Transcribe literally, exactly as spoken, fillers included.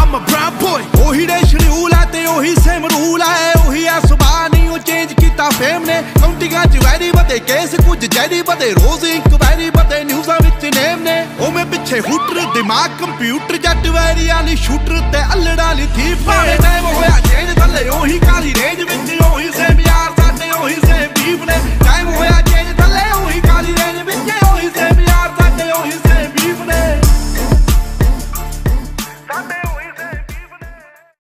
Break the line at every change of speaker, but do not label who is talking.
I'm a brown boy ਉਹੀ ਰੇ schedule ਹੈ ਤੇ ਉਹੀ ਸੇਮ ਰੂਲ ਹੈ ਉਹੀ ਆ ਸੁਭਾਅ ਨਹੀਂ ਉਹ ਚੇਂਜ ਕੀਤਾ ਫੇਮ ਨੇ ਕਾਉਂਟਿੰਗਾਂ ਚ ਵੈਰੀ ਵਧੇ ਕੇਸ ਕੁਝ ਜੈਰੀ ਵਧੇ ਰੋਜ਼ ਇਨਕੁਆਇਰੀ ਵਧੇ ਨਿਊਜ਼ਾਂ ਵਿੱਚ ਨੇਮ ਨੇ ਉਹ ਮੈਂ ਪਿੱਛੇ ਹੂਟਰ ਦਿਮਾਗ ਕੰਪਿਊਟਰ ਜੱਟ ਵੈਰੀਆਂ ਲਈ ਸ਼ੂਟਰ ਤੇ ਅਲੜਾਂ ਲਈ ਥੀਫ ਨੇ